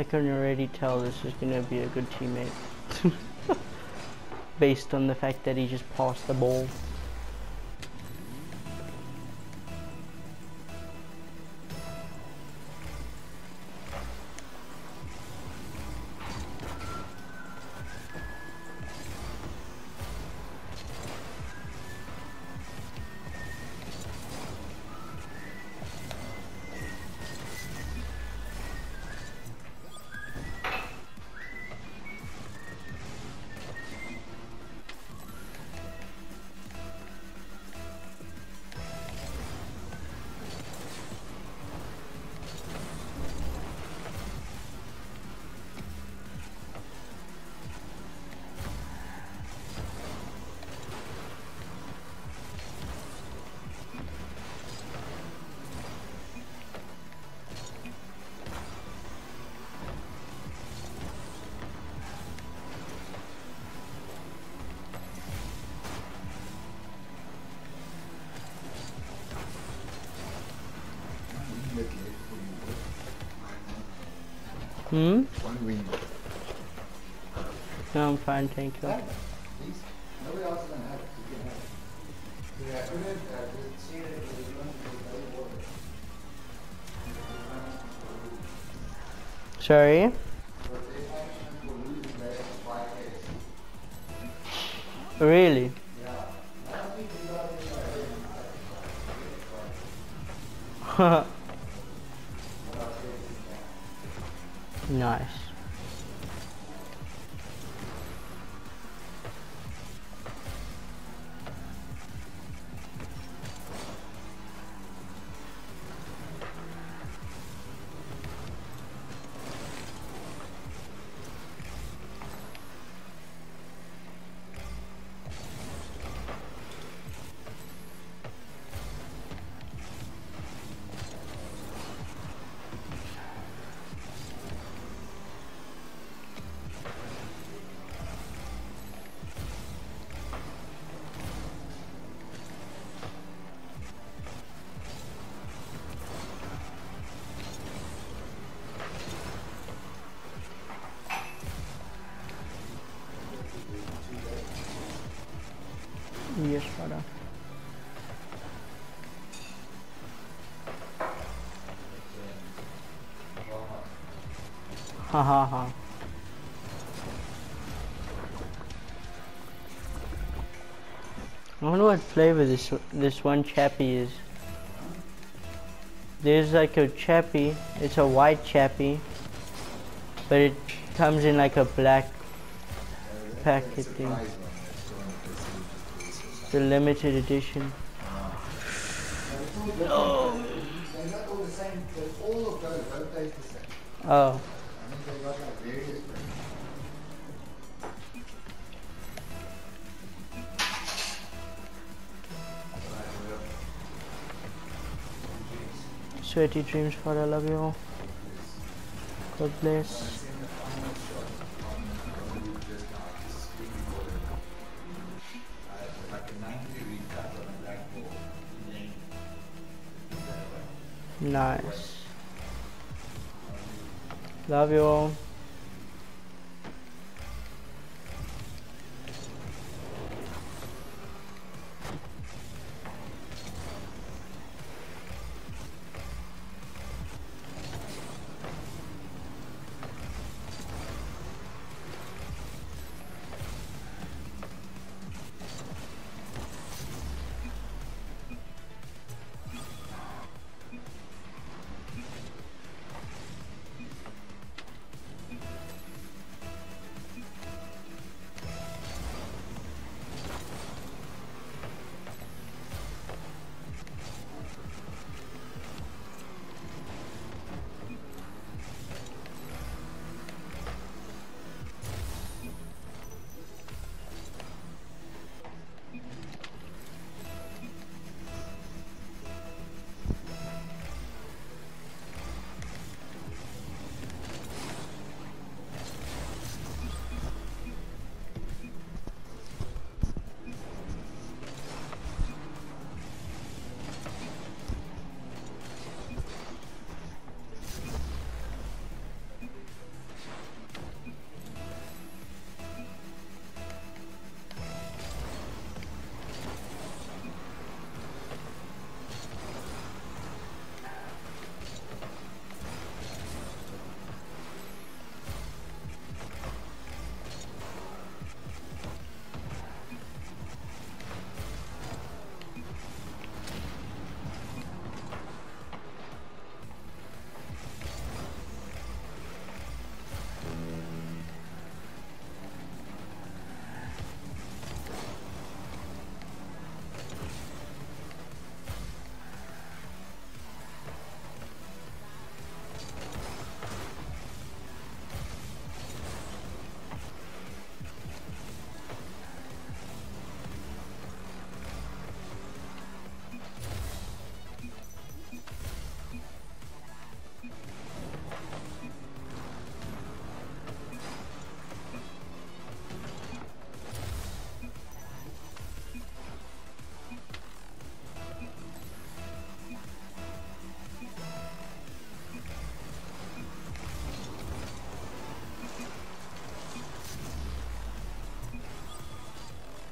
I can already tell this is gonna be a good teammate. Based on the fact that he just passed the ball. Hmm? One win. No, I'm fine, thank you. Please. Nobody else is going to have it. You can have it. Yeah, I couldn't just see it. It was very water. Sorry? So they actually for losing their 5 days. Really? Yeah. I don't think we got it Haha. Nice. Yes, brother. Ha ha ha. I wonder what flavor this one chappy is. There's like a chappy, it's a white chappy, but it comes in like a black packet thing. The limited edition. They're not all the same. All of those don't taste the same. Oh. I think they got like various flavors. Sweaty dreams, Father, I love you all. God bless. Nice. Love you all.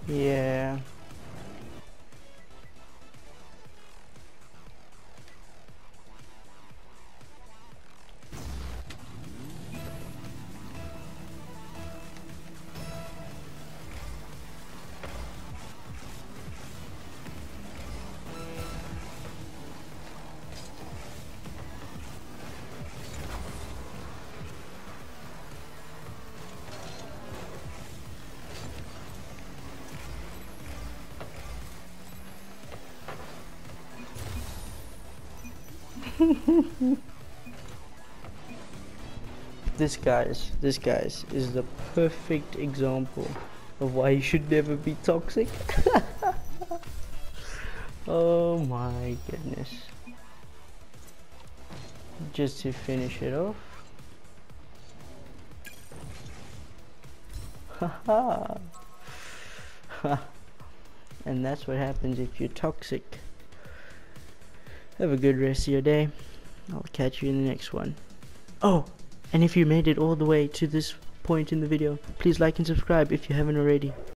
Yeah. This guys is the perfect example of why you should never be toxic. Oh my goodness. Just to finish it off. Haha. And that's what happens if you're toxic. Have a good rest of your day. I'll catch you in the next one. Oh, and if you made it all the way to this point in the video, please like and subscribe if you haven't already.